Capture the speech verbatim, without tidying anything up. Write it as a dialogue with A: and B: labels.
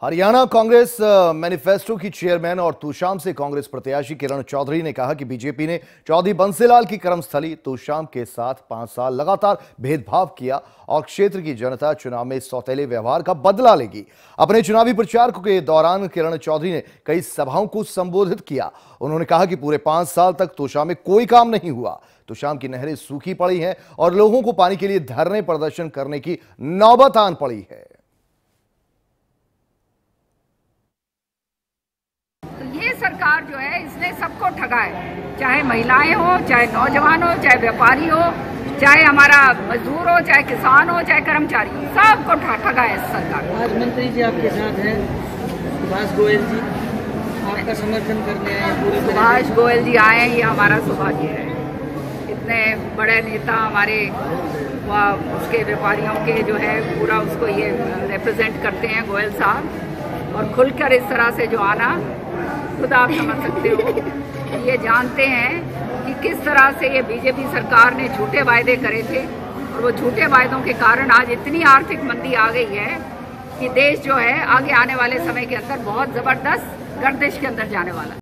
A: Haryana Congress manifesto की chairman और तोशाम से कांग्रेस प्रत्याशी किरण चौधरी ने कहा कि बीजेपी ने चौधरी बंसीलाल की कर्मस्थली तोशाम के साथ पांच साल लगातार भेदभाव किया और क्षेत्र की जनता चुनाव में सौतेले व्यवहार का बदला लेगी। अपने चुनावी प्रचार के दौरान किरण चौधरी ने कई सभाओं को संबोधित किया। उन्होंने कहा कि पूरे पांच साल तक तोशाम में कोई काम नहीं हुआ। तोशाम की नहरें सूखी पड़ी हैं और लोगों को पानी के लिए धरने प्रदर्शन करने की नौबत आन पड़ी है।
B: ये सरकार जो है इसने सबको ठगा है, चाहे महिलाएं हो, चाहे नौजवान हो, चाहे व्यापारी हो, चाहे हमारा मजदूर हो, चाहे किसान हो, चाहे कर्मचारी हो, सबको ठगा है इस सरकार।
C: आज मंत्री जी आपके साथ हैं, सुभाष गोयल जी आपका समर्थन करने आए पूरे।
B: सुभाष गोयल जी आए, ये हमारा सौभाग्य है। इतने बड़े नेता हमारे उसके व्यापारियों के जो है पूरा उसको ये रिप्रेजेंट करते हैं गोयल साहब, और खुलकर इस तरह से जो आना खुद आप समझ सकते हो। ये जानते हैं कि किस तरह से ये बीजेपी सरकार ने झूठे वायदे करे थे और वो झूठे वायदों के कारण आज इतनी आर्थिक मंदी आ गई है कि देश जो है आगे आने वाले समय के अंदर बहुत जबरदस्त गर्दिश के अंदर जाने वाला है।